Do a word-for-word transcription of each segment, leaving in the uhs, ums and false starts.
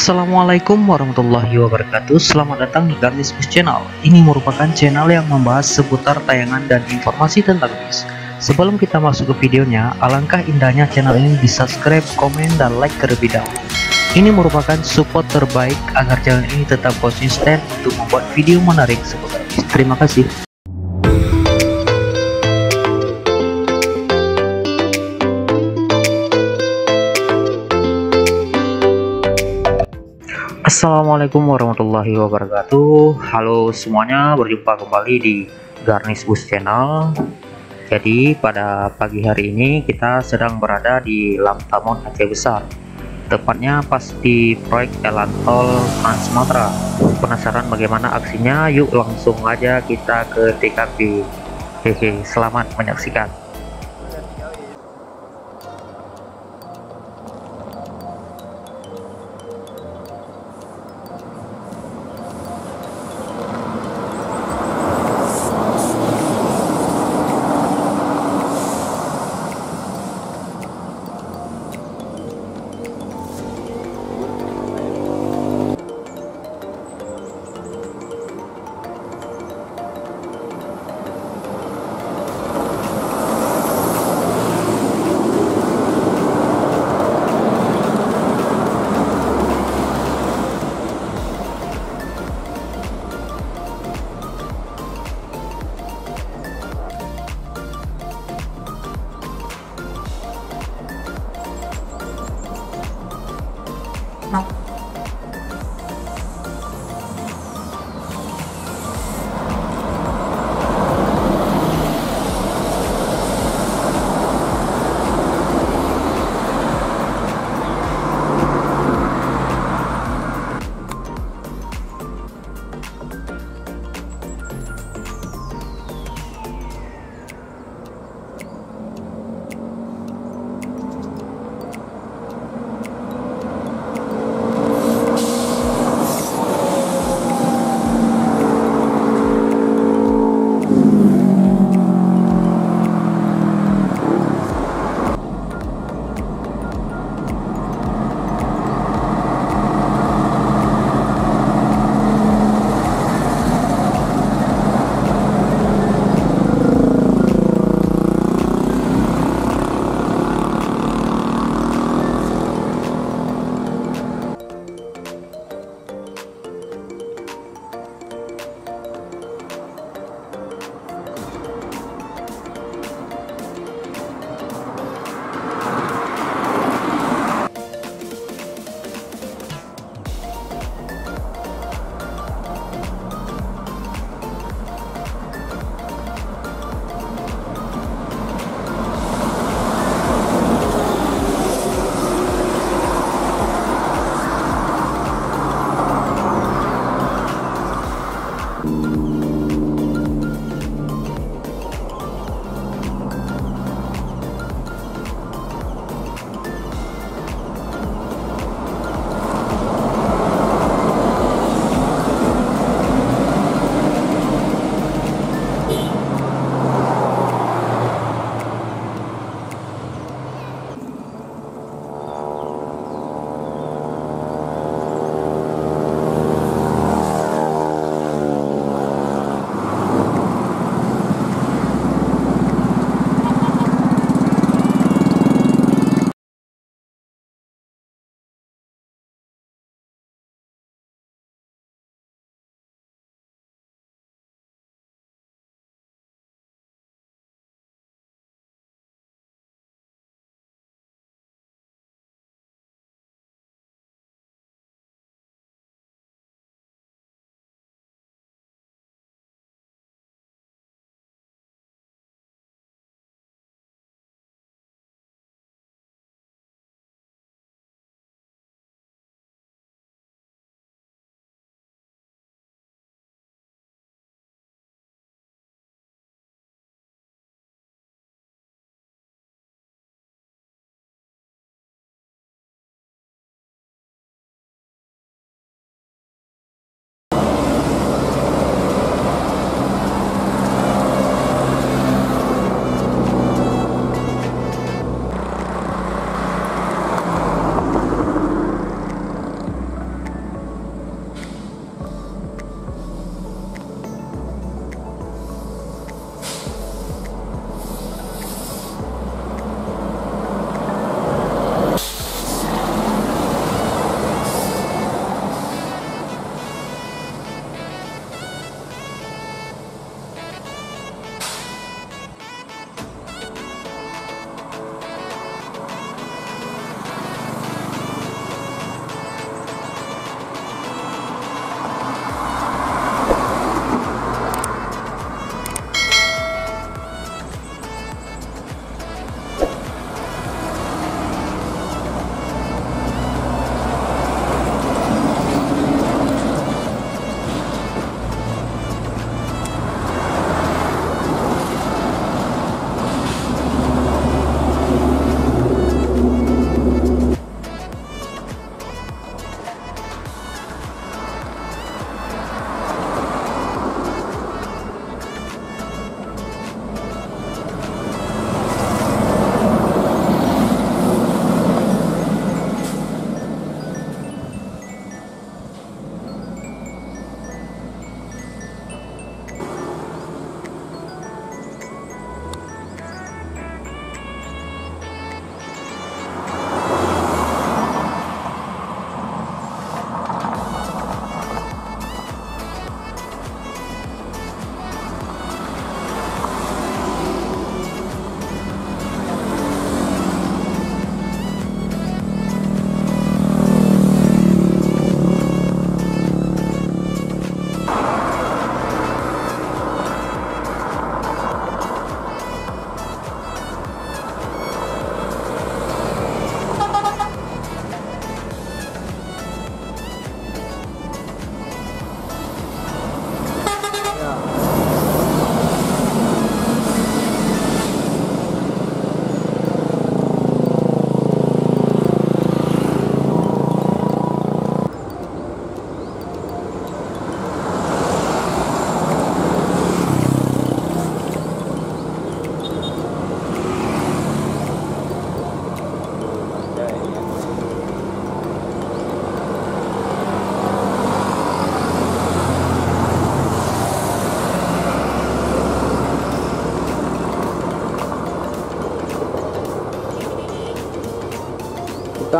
Assalamualaikum warahmatullahi wabarakatuh. Selamat datang di Garnis Bus Channel. Ini merupakan channel yang membahas seputar tayangan dan informasi tentang bis. Sebelum kita masuk ke videonya, alangkah indahnya channel ini di subscribe, komen, dan like terlebih dahulu. Ini merupakan support terbaik agar channel ini tetap konsisten untuk membuat video menarik seputar bis. Terima kasih. Assalamualaikum warahmatullahi wabarakatuh. Halo semuanya, berjumpa kembali di Garnis Bus Channel. Jadi pada pagi hari ini kita sedang berada di Lantamon Aceh Besar, tepatnya pas di proyek jalan tol Trans Sumatera. Penasaran bagaimana aksinya? Yuk langsung aja kita ke T K P. Hehe, selamat menyaksikan.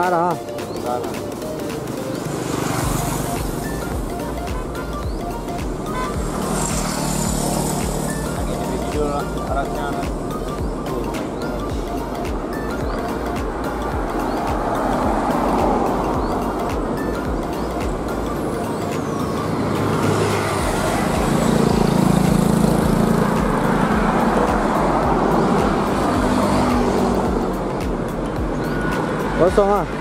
arah. Salah. Lagi di video arahnya. Kosong ah.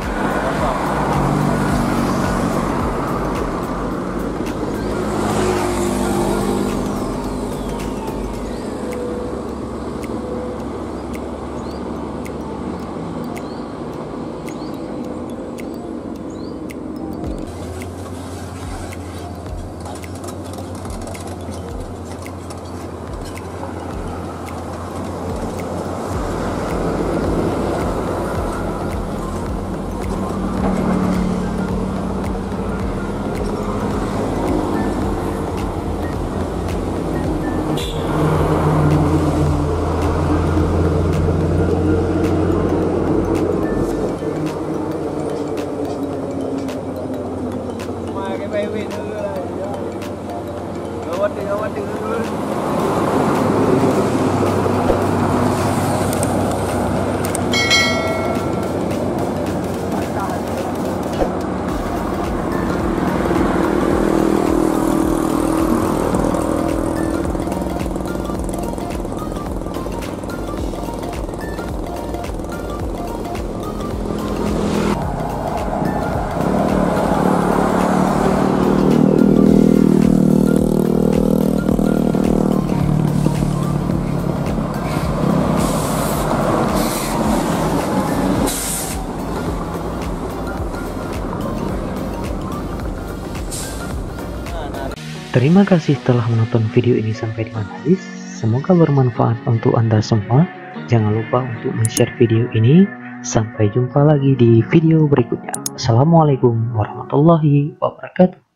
Gawat deh, gawat deh. Terima kasih telah menonton video ini sampai dengan habis. Semoga bermanfaat untuk Anda semua. Jangan lupa untuk men-share video ini. Sampai jumpa lagi di video berikutnya. Assalamualaikum warahmatullahi wabarakatuh.